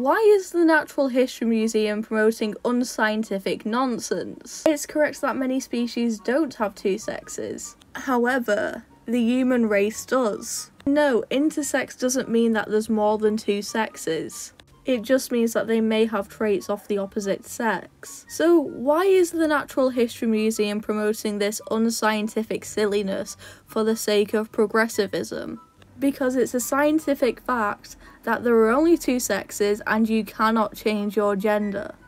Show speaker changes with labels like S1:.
S1: Why is the Natural History Museum promoting unscientific nonsense? It's correct that many species don't have two sexes. However, the human race does. No, intersex doesn't mean that there's more than two sexes. It just means that they may have traits of the opposite sex. So why is the Natural History Museum promoting this unscientific silliness for the sake of progressivism? Because it's a scientific fact that there are only two sexes and you cannot change your gender.